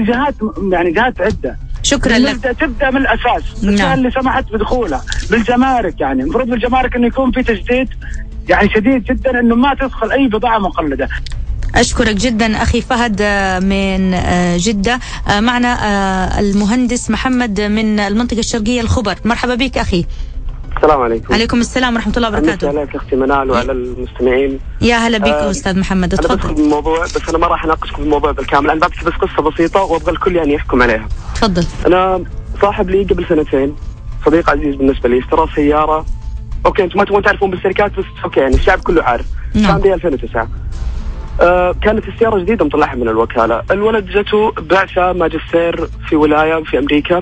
جهات عدة. شكرا لك. تبدأ من الأساس. نعم. اللي سمحت بدخولها بالجمارك يعني المفروض بالجمارك إنه يكون في تجديد يعني شديد جدا إنه ما تدخل أي بضاعة مقلدة. أشكرك جدا أخي فهد من جدة. معنا المهندس محمد من المنطقة الشرقية الخبر. مرحبا بك أخي. السلام عليكم. عليكم السلام ورحمة الله وبركاته. عليك أختي منال وعلى المستمعين. يا هلا بك أستاذ محمد، أنا بدخل بالموضوع بس أنا ما راح أناقشكم في الموضوع بالكامل، أنا بكتب بس قصة بسيطة وأبغى الكل يعني يحكم عليها. تفضل. أنا صاحب لي قبل 2 سنين صديق عزيز بالنسبة لي اشترى سيارة، أوكي أنتم ما تبغون تعرفون بالشركات بس أوكي يعني الشعب كله عارف. كان دي 2009. كانت السيارة جديدة مطلعها من الوكالة، الولد جته بعثة ماجستير في ولاية في أمريكا،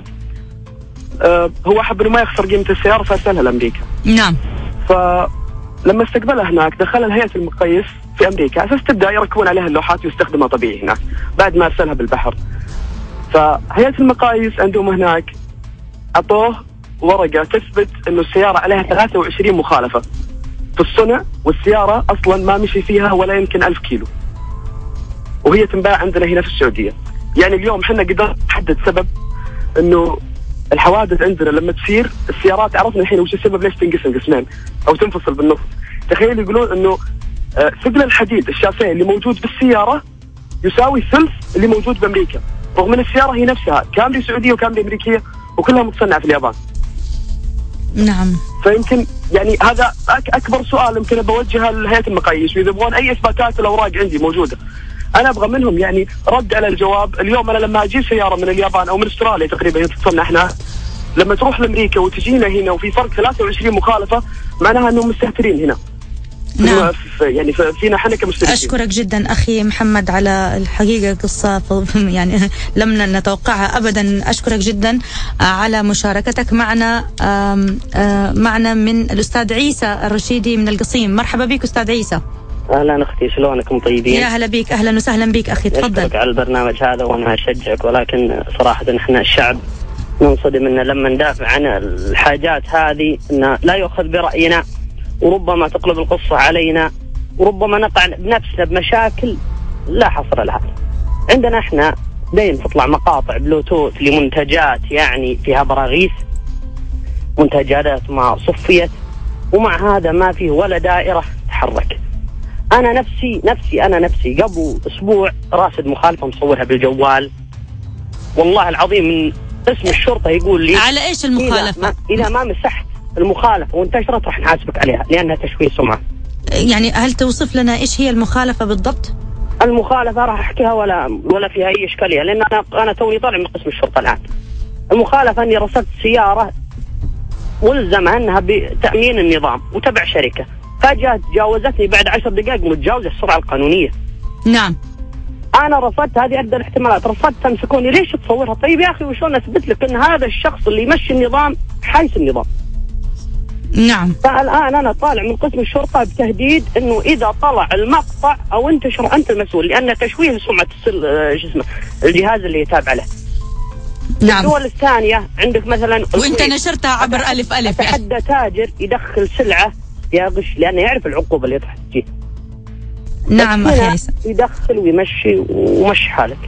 هو حب إنه ما يخسر قيمة السيارة فأرسلها لأمريكا. نعم. فلما استقبلها هناك دخلها هيئة المقيس في أمريكا أساس تبدأ يركبون عليها اللوحات ويستخدمها طبيعي هناك بعد ما أرسلها بالبحر. فهيئة المقاييس عندهم هناك أعطوه ورقة تثبت إنه السيارة عليها 23 مخالفة في الصنع، والسيارة أصلا ما مشي فيها ولا يمكن 1000 كيلو. وهي تنباع عندنا هنا في السعوديه. يعني اليوم احنا قدرنا نحدد سبب انه الحوادث عندنا لما تصير السيارات، عرفنا الحين وش السبب ليش تنقسم قسمين او تنفصل بالنص. تخيل يقولون انه ثقل الحديد الشاسيه اللي موجود بالسياره يساوي ثلث اللي موجود بامريكا، رغم ان السياره هي نفسها كامري سعوديه وكامري امريكيه وكلها متصنعه في اليابان. نعم. فيمكن يعني هذا اكبر سؤال يمكن بوجهه لهيئه المقاييس، واذا يبغون اي اثباتات الاوراق عندي موجوده. انا ابغى منهم يعني رد على الجواب. اليوم انا لما اجيب سياره من اليابان او من استراليا تقريبا هي تتصنع هنا، لما تروح لامريكا وتجينا هنا وفي فرق 23 مخالفه، معناها انهم مستهترين هنا. نعم. يعني فينا احنا كمستهلكين. اشكرك جدا اخي محمد على الحقيقه قصه يعني لم نتوقعها ابدا. اشكرك جدا على مشاركتك معنا. معنا من الاستاذ عيسى الرشيدي من القصيم. مرحبا بك استاذ عيسى. اهلا اختي، شلونكم؟ طيبين؟ يا هلا بك، اهلا وسهلا بك اخي، تفضل. اشكرك على البرنامج هذا وانا اشجعك، ولكن صراحه احنا الشعب ننصدم انه لما ندافع عن الحاجات هذه انه لا يؤخذ براينا، وربما تقلب القصه علينا، وربما نقع بنفسنا بمشاكل لا حصر لها. عندنا احنا دايما تطلع مقاطع بلوتوث لمنتجات يعني فيها براغيث، منتجات ما صفيت، ومع هذا ما فيه ولا دائره تحرك. انا نفسي قبل اسبوع راسد مخالفه مصورها بالجوال، والله العظيم من اسم الشرطه يقول لي على ايش المخالفه؟ اذا ما مسحت المخالفه وانتشرت راح نحاسبك عليها لانها تشويه سمعه. يعني هل توصف لنا ايش هي المخالفه بالضبط؟ المخالفه راح احكيها ولا فيها اي اشكاليه، لان انا توني طالع من قسم الشرطه الان. المخالفه اني رصدت سياره ملزمه انها بتامين النظام وتبع شركه، فجأة تجاوزتني بعد 10 دقائق متجاوزة السرعة القانونية. نعم. أنا رصدت هذه عدة الاحتمالات، رصدت تمسكوني ليش تصورها؟ طيب يا أخي وشلون أثبت لك أن هذا الشخص اللي يمشي النظام حايس النظام؟ نعم. فالآن أنا طالع من قسم الشرطة بتهديد أنه إذا طلع المقطع أو انتشر أنت المسؤول، لأن تشويه سمعة الجهاز اللي يتابع له. نعم. الدول الثانية عندك مثلا وأنت نشرتها عبر ألف ألف. أتحدى تاجر يدخل سلعة يا غش لأنه يعرف العقوبة اللي راح تجيه. نعم أخي عيسى. يدخل ويمشي ومشي حالك.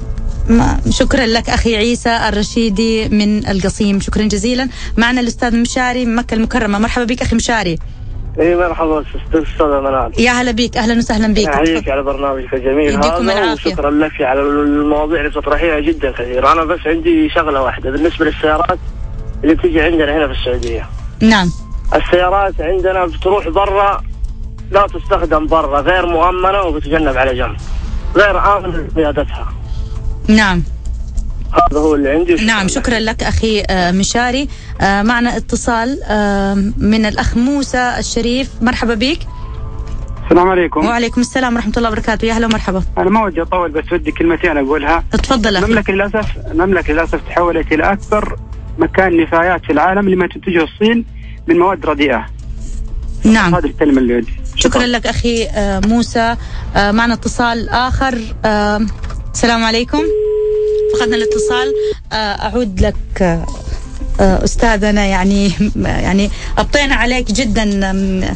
شكرا لك أخي عيسى الرشيدي من القصيم، شكرا جزيلا. معنا الأستاذ مشاري من مكة المكرمة. مرحبا بك أخي مشاري. اي مرحبا استاذ منال. يا هلا بك، اهلا وسهلا بك. احييك على برنامجك الجميل هذا، وشكرا لك على المواضيع اللي تطرحيها جدا كثير. انا بس عندي شغله واحده بالنسبه للسيارات اللي بتيجي عندنا هنا في السعوديه. نعم. السيارات عندنا بتروح برا، لا تستخدم برا، غير مؤمنه وبتجنب على جنب، غير آمن لقيادتها. نعم. هذا هو اللي عندي. نعم شكرا لك أخي مشاري. معنا اتصال من الأخ موسى الشريف. مرحبا بك. السلام عليكم. وعليكم السلام ورحمة الله وبركاته. يا هلا ومرحبا. أنا ما ودي أطول بس ودي كلمتين أقولها. تفضل أخي. المملكة للأسف تحولت إلى أكبر مكان نفايات في العالم لما تنتجه الصين من مواد رديئة. نعم. هذه الكلمة اللي ودي. شكرا لك أخي موسى. معنا اتصال آخر. السلام عليكم. فقدنا الاتصال. أعود لك أستاذنا، يعني أبطينا عليك جدا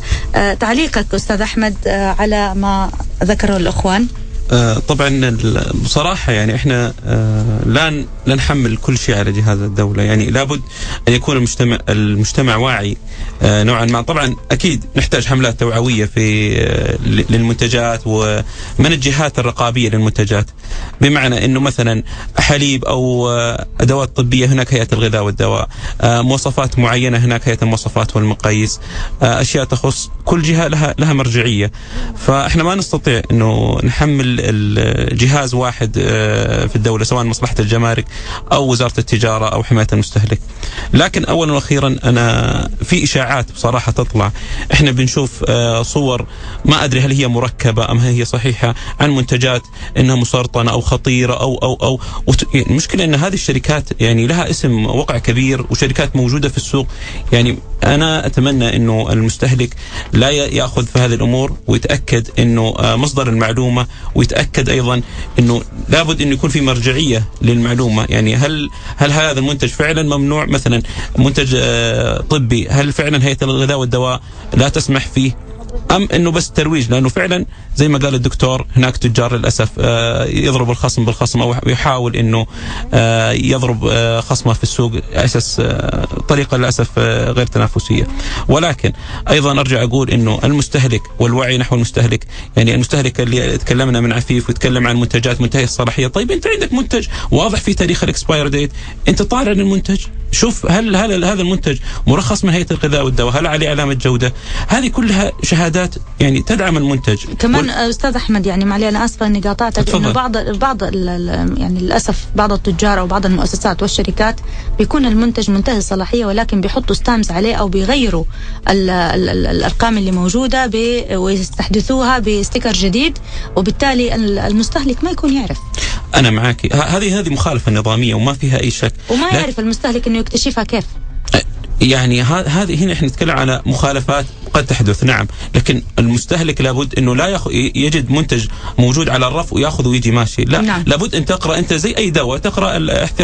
تعليقك أستاذ أحمد على ما ذكره الأخوان. طبعا بصراحة يعني احنا لا نحمل كل شيء على جهاز الدولة، يعني لابد أن يكون المجتمع واعي نوعا ما. طبعا أكيد نحتاج حملات توعوية للمنتجات ومن الجهات الرقابية للمنتجات، بمعنى أنه مثلا حليب أو أدوات طبية هناك هيئة الغذاء والدواء، مواصفات معينة هناك هيئة المواصفات والمقاييس، أشياء تخص كل جهة لها مرجعية. فإحنا ما نستطيع أنه نحمل الجهاز واحد في الدولة، سواء مصلحة الجمارك أو وزارة التجارة أو حماية المستهلك. لكن أولا وأخيرا أنا في إشاعات بصراحة تطلع، إحنا بنشوف صور ما أدري هل هي مركبة أم هي صحيحة عن منتجات إنها مسرطنة أو خطيرة أو المشكلة إن هذه الشركات يعني لها اسم وقع كبير وشركات موجودة في السوق. يعني أنا أتمنى إنه المستهلك لا يأخذ في هذه الأمور ويتأكد إنه مصدر المعلومة، ويتأكد أيضا إنه لابد إنه يكون في مرجعية للمعلومة. يعني هل هذا المنتج فعلا ممنوع؟ مثلا منتج طبي، هل فعلا هيئة الغذاء والدواء لا تسمح فيه أم أنه بس ترويج؟ لأنه فعلا زي ما قال الدكتور هناك تجار للأسف يضرب الخصم بالخصم أو يحاول أنه يضرب خصمه في السوق أساس طريقة للأسف غير تنافسية. ولكن أيضا أرجع أقول أنه المستهلك والوعي نحو المستهلك، يعني المستهلك اللي تكلمنا من عفيف وتكلم عن منتجات منتهية الصلاحية، طيب أنت عندك منتج واضح في تاريخ الاكسباير ديت، أنت طالع للمنتج شوف هل هذا المنتج مرخص من هيئة الغذاء والدواء، هل عليه علامة جودة؟ هذه كلها شهادات يعني تدعم المنتج. كمان أستاذ أحمد يعني معلي أنا آسفة إني قاطعتك، إنه بعض يعني للأسف بعض التجار أو بعض المؤسسات والشركات بيكون المنتج منتهي الصلاحية ولكن بيحطوا ستامز عليه أو بيغيروا الأرقام اللي موجودة ويستحدثوها بستيكر جديد، وبالتالي المستهلك ما يكون يعرف. أنا معاكي، هذه مخالفة نظامية وما فيها أي شك، وما يعرف المستهلك إنه يكتشفها كيف. يعني هذه هنا احنا نتكلم على مخالفات قد تحدث، نعم، لكن المستهلك لابد انه لا يجد منتج موجود على الرف وياخذ ويجي ماشي، لا، نعم. لابد ان تقرا انت زي اي دواء، تقرا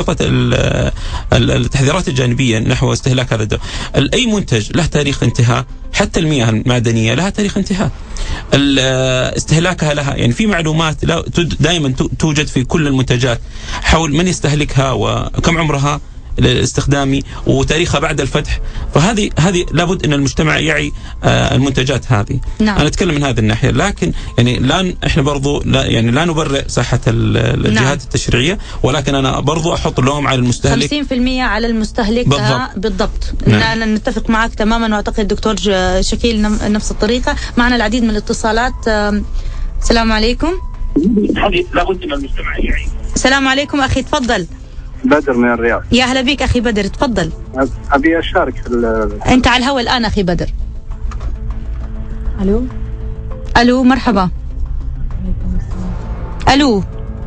التحذيرات الجانبيه نحو استهلاك هذا الدواء. اي منتج له تاريخ انتهاء، حتى المياه المعدنيه لها تاريخ انتهاء، استهلاكها لها، يعني في معلومات دائما توجد في كل المنتجات حول من يستهلكها وكم عمرها الاستخدامي وتاريخها بعد الفتح. فهذه لابد ان المجتمع يعي المنتجات هذه. نعم. انا اتكلم من هذه الناحيه، لكن يعني احنا برضو لا نبرئ ساحه الجهات نعم. التشريعيه، ولكن انا برضو احط اللوم على المستهلك 50% على المستهلك. بالضبط. نعم. أنا نتفق معك تماما، واعتقد الدكتور شكيل نفس الطريقه. معنا العديد من الاتصالات. السلام عليكم. لابد من المجتمع يعي. السلام عليكم اخي، تفضل. بدر من الرياض. يا هلا بيك اخي بدر، تفضل. ابي اشارك في انت على الهواء الان اخي بدر. الو مرحبا. الو،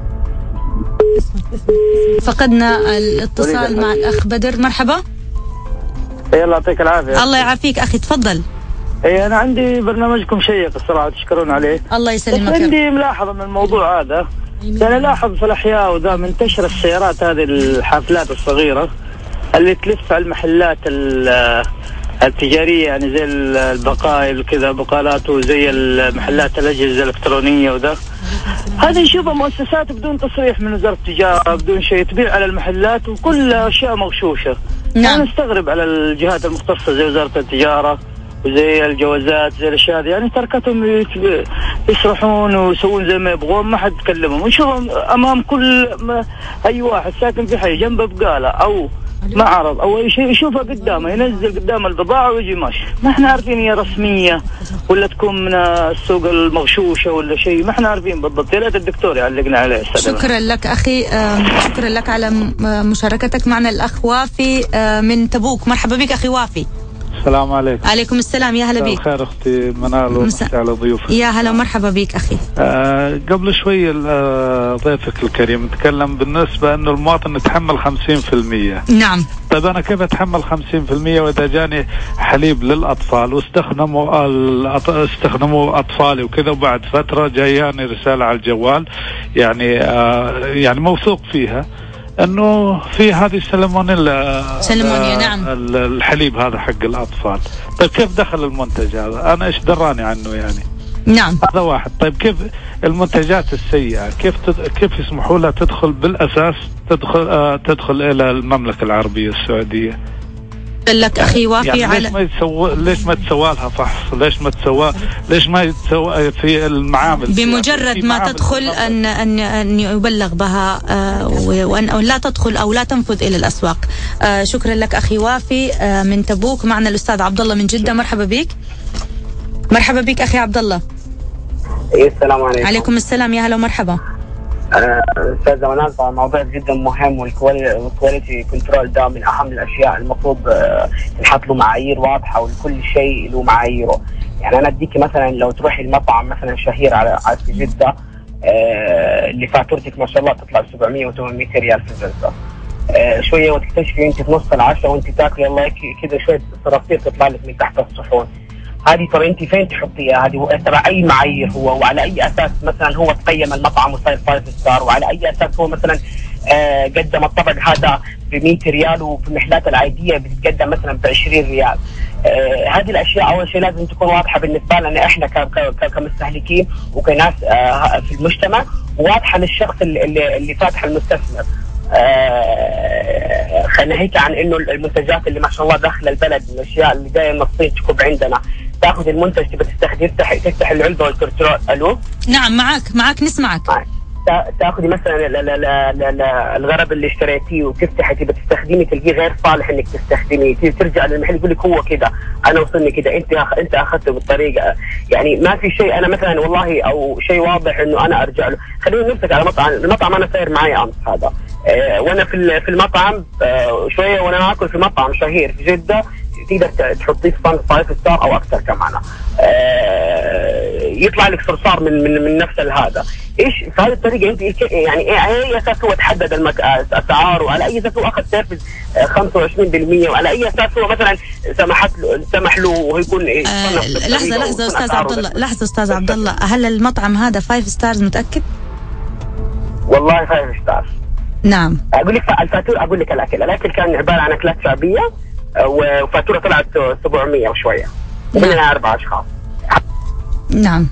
فقدنا الاتصال مع الاخ بدر. مرحبا. يلا يعطيك العافيه. الله يعافيك اخي، تفضل. انا عندي برنامجكم شيق الصراحه، تشكرون عليه. الله يسلمك. عندي ملاحظه من الموضوع هذا. أنا لاحظ في الأحياء وذا منتشر السيارات هذه الحافلات الصغيرة اللي تلف على المحلات التجارية، يعني زي البقايل كذا، بقالات، وزي المحلات الأجهزة الإلكترونية وذا. هذه نشوفها مؤسسات بدون تصريح من وزارة التجارة، بدون شيء، تبيع على المحلات وكل أشياء مغشوشة. نعم. أنا نستغرب على الجهات المختصة زي وزارة التجارة وزي الجوازات زي الاشياء، يعني تركتهم يسرحون ويسوون زي ما يبغون، ما حد يكلمهم، ونشوفهم امام كل اي واحد ساكن في حي جنبه بقاله او معرض او اي شيء يشوفه قدامه، ينزل قدام البضاعه ويجي ماشي. ما احنا عارفين هي رسميه ولا تكون من السوق المغشوشه ولا شيء، ما احنا عارفين بالضبط. يا ريت الدكتور يعلقنا عليه. شكرا لك اخي، شكرا لك على مشاركتك معنا. الاخ وافي من تبوك. مرحبا بك اخي وافي. السلام عليكم. عليكم السلام، يا هلا بك. خير اختي منال، ومساء على ضيوفك. يا هلا ومرحبا بك اخي. قبل شوي ضيفك الكريم تكلم بالنسبه انه المواطن يتحمل 50%. نعم. طيب انا كيف اتحمل 50% واذا جاني حليب للاطفال واستخدموا اطفالي وكذا، وبعد فتره جاياني رساله على الجوال يعني موثوق فيها انه في هذه سلمونيا نعم، الحليب هذا حق الاطفال. طيب كيف دخل المنتج هذا؟ انا ايش دراني عنه يعني؟ نعم، هذا واحد. طيب كيف المنتجات السيئه كيف يسمحوا لها تدخل بالاساس تدخل الى المملكه العربيه السعوديه؟ لك اخي وافي يعني على ليش ما تسوى لها فحص؟ ليش ما يتسوى في المعامل؟ بمجرد ما تدخل ان يبلغ بها، وان لا تدخل او لا تنفذ الى الاسواق. شكرا لك اخي وافي من تبوك. معنا الاستاذ عبد الله من جده. مرحبا بك. مرحبا بك اخي عبد الله. السلام عليكم. عليكم السلام، يا هلا ومرحبا. استاذ منال، موضوع جدا مهم، والكواليتي كنترول ده من اهم الاشياء المفروض تنحط له معايير واضحه، ولكل شيء له معاييره. يعني انا اديكي مثلا لو تروحي المطعم مثلا شهير على في جده، اللي فاتورتك ما شاء الله تطلع 700 و 800 ريال في الجلسه، شويه وتكتشفي انت في نص العشاء وانت تاكلي الله كذا شويه صراصير تطلع لك من تحت الصحون. هذه طب انت فين تحطيها؟ هذه تبع اي معايير هو؟ وعلى اي اساس مثلا هو تقيم المطعم وصار 5 ستار؟ وعلى اي اساس هو مثلا قدم الطبق هذا ب 100 ريال وفي المحلات العاديه بتتقدم مثلا ب 20 ريال؟ هذه الاشياء اول شيء لازم تكون واضحه بالنسبه لنا احنا كمستهلكين وكناس في المجتمع، وواضحه للشخص اللي فاتح المستثمر. ناهيك عن انه المنتجات اللي ما شاء الله داخل البلد، الاشياء اللي جايه من الصين تكب عندنا، تاخذ المنتج تبى تستخدم تفتح العلبه والكنترول. الو نعم معك نسمعك. تاخذي مثلا الغرب اللي اشتريتيه وتفتحي تبى تستخدمي تلقيه غير صالح انك تستخدميه، ترجع للمحل يقول لك هو كذا، انا وصلني كذا، انت اخذته بالطريقه. يعني ما في شيء انا مثلا والله او شيء واضح انه انا ارجع له. خلينا نمسك على المطعم انا صاير معي امس هذا، وانا في المطعم شويه وانا اكل في مطعم شهير في جده، تقدر تحطيه في 5 ستار او اكثر كمان، يطلع لك صرصار من نفس هذا. ايش في هذه الطريقه انت يعني على اي اساس هو تحدد الاسعار، وعلى اي اساس هو اخذ سيرفيس 25%، وعلى اي اساس هو مثلا سمح له ويكون لحظه استاذ عبد الله، هل المطعم هذا 5 ستارز متاكد؟ والله 5 ستارز. نعم. اقول لك الفاتوره، اقول لك الاكل كان عباره عن اكلات شعبيه، وفاتوره طلعت 700 وشويه، ومننا 4 اشخاص. نعم.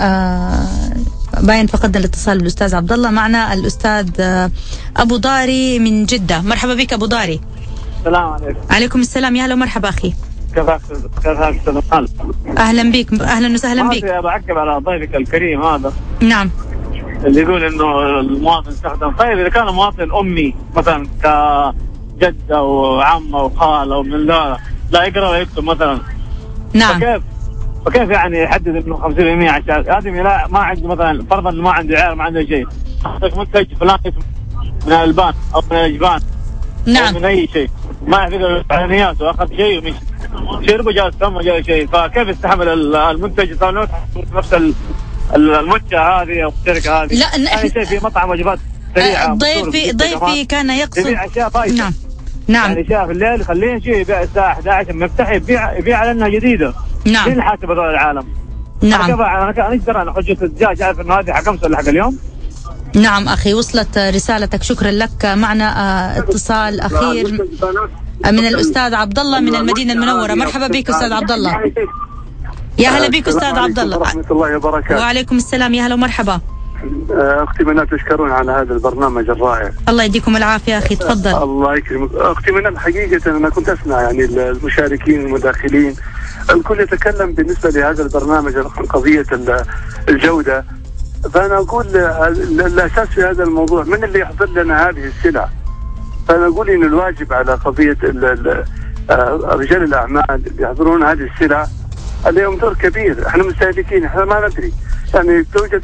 باين فقدنا الاتصال بالاستاذ عبد الله. معنا الاستاذ ابو ضاري من جده. مرحبا بك ابو ضاري. السلام عليكم. عليكم السلام، يا هلا ومرحبا اخي. كيفك استاذ؟ اهلا بك، اهلا وسهلا بك. بعقب على ضيفك الكريم هذا. نعم. اللي يقول انه المواطن استخدم. طيب اذا كان مواطن امي مثلا كجده وعمه وخاله ومن لا يقرا ولا يكتب مثلا. نعم. فكيف يعني يحدد انه 50% عشان ادمي لا ما عنده مثلا، فرضا ما عنده عيال ما عنده شيء، اخذك منتج فلان من الالبان او من الاجبان. نعم. أو من اي شيء ما يحدد الاعلانيات واخذ شيء ومشي شربه جاء سمه جاء شيء، فكيف يستحمل المنتج صار نفس المنتجه هذه او الشركه هذه؟ لا اي شيء في مطعم وجبات سريعه. ضيفي كان يقصد يبيع اشياء بايظه. نعم. يعني شاف الليل خليه نشوف يبيع الساعه 11 مفتح يبيع لنا جديده. نعم. مين حاسب هذول العالم؟ نعم. انا كان اقدر انا حجه الدجاج، عارف انه هذه حق حق اليوم. نعم اخي، وصلت رسالتك، شكرا لك. معنا اتصال اخير من الاستاذ عبد الله من المدينه المنوره. مرحبا بك استاذ عبد الله. يا هلا بك استاذ عبد الله. ورحمه الله وبركاته. وعليكم السلام، يا هلا ومرحبا. اختي منى، تشكرون على هذا البرنامج الرائع. الله يديكم العافيه اخي، تفضل. الله يكرمك. اختي منى، حقيقه انا كنت اسمع يعني المشاركين المداخلين الكل يتكلم بالنسبه لهذا البرنامج قضيه الجوده، فانا اقول الاساس في هذا الموضوع من اللي يحضر لنا هذه السلع. فانا اقول ان الواجب على قضيه رجال الاعمال اللي يحضرون هذه السلع عليهم دور كبير. احنا مستهلكين، احنا ما ندري يعني توجد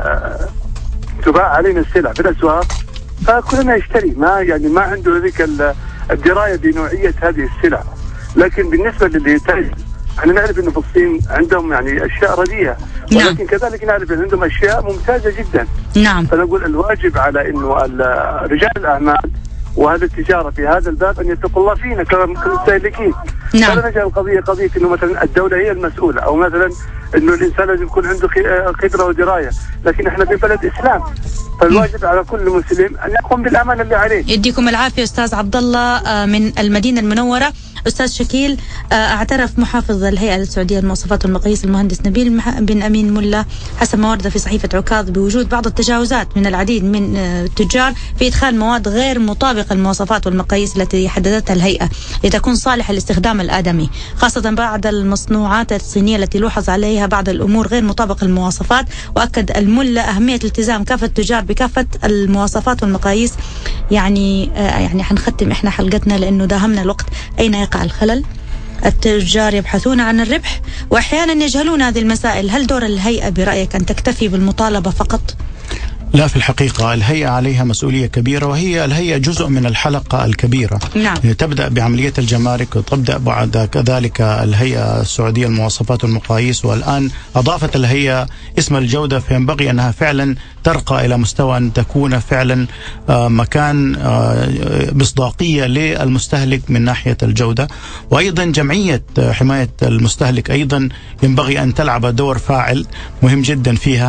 تباع علينا السلع في الاسواق، فكلنا يشتري، ما عنده ذيك الدرايه بنوعيه هذه السلع. لكن بالنسبه للي يتاجر، احنا نعرف انه في الصين عندهم يعني اشياء رديئه، ولكن كذلك نعرف ان عندهم اشياء ممتازه جدا. نعم. فنقول الواجب على انه رجال الاعمال وهذا التجاره في هذا الباب ان يتقوا الله فينا كمستهلكين. نعم. فلا نجعل قضيه انه مثلا الدوله هي المسؤوله، او مثلا انه الانسان لازم يكون عنده قدره ودرايه، لكن احنا في بلد اسلام، فالواجب على كل مسلم ان يقوم بالامانه اللي عليه. يديكم العافيه استاذ عبد الله من المدينه المنوره. استاذ شكيل، اعترف محافظ الهيئه السعوديه للمواصفات والمقاييس المهندس نبيل بن امين ملا حسب ما ورد في صحيفه عكاظ بوجود بعض التجاوزات من العديد من التجار في ادخال مواد غير مطابقه للمواصفات والمقاييس التي حددتها الهيئه لتكون صالحه للاستخدام الادمي، خاصه بعد المصنوعات الصينيه التي لوحظ عليها بعض الامور غير مطابقه للمواصفات. واكد الملا اهميه التزام كافه التجار بكافه المواصفات والمقاييس. يعني حنختم احنا حلقتنا لانه داهمنا الوقت. اين يقع الخلل؟ التجار يبحثون عن الربح واحيانا يجهلون هذه المسائل. هل دور الهيئه برايك ان تكتفي بالمطالبه فقط؟ لا، في الحقيقة الهيئة عليها مسؤولية كبيرة، وهي الهيئة جزء من الحلقة الكبيرة. نعم. تبدأ بعملية الجمارك، وتبدأ بعد كذلك الهيئة السعودية للمواصفات والمقاييس، والآن أضافت الهيئة اسم الجودة، فينبغي أنها فعلا ترقى إلى مستوى أن تكون فعلا مكان مصداقية للمستهلك من ناحية الجودة. وأيضا جمعية حماية المستهلك أيضا ينبغي أن تلعب دور فاعل مهم جدا فيها.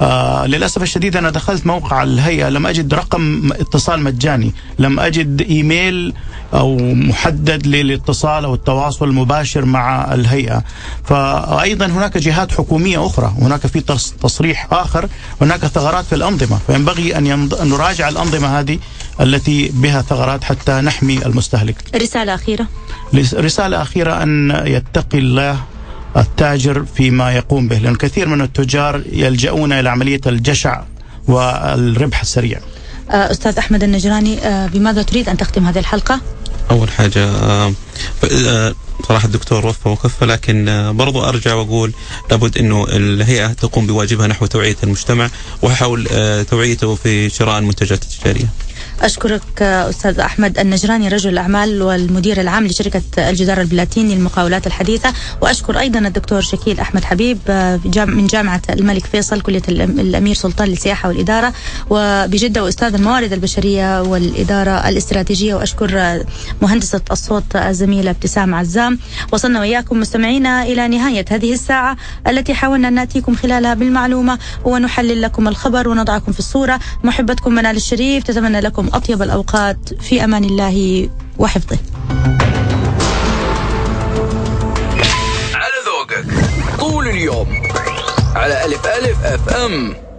للأسف الشديد أنا دخلت موقع الهيئة لم أجد رقم اتصال مجاني، لم أجد إيميل أو محدد للاتصال أو التواصل المباشر مع الهيئة. فأيضا هناك جهات حكومية أخرى، هناك في تصريح آخر، هناك ثغرات في الأنظمة، فينبغي أن نراجع الأنظمة هذه التي بها ثغرات حتى نحمي المستهلك. رسالة أخيرة أن يتقي الله التاجر فيما يقوم به، لأن كثير من التجار يلجؤون إلى عملية الجشع والربح السريع. أستاذ أحمد النجراني، بماذا تريد أن تختم هذه الحلقة؟ أول حاجة صراحة الدكتور وفى وكفى، لكن برضو أرجع وأقول لابد أنه الهيئة تقوم بواجبها نحو توعية المجتمع وحول توعيته في شراء المنتجات التجارية. أشكرك أستاذ أحمد النجراني، رجل الأعمال والمدير العام لشركة الجدار البلاتيني للمقاولات الحديثة. وأشكر أيضا الدكتور شكيل أحمد حبيب من جامعة الملك فيصل كلية الأمير سلطان للسياحة والإدارة وبجدة، وأستاذ الموارد البشرية والإدارة الاستراتيجية. وأشكر مهندسة الصوت الزميلة ابتسام عزام. وصلنا وإياكم مستمعينا إلى نهاية هذه الساعة التي حاولنا أن نأتيكم خلالها بالمعلومة ونحلل لكم الخبر ونضعكم في الصورة. محبتكم منال الشريف تتمنى لكم أطيب الأوقات في أمان الله وحفظه. على ذوقك طول اليوم على ألف ألف FM.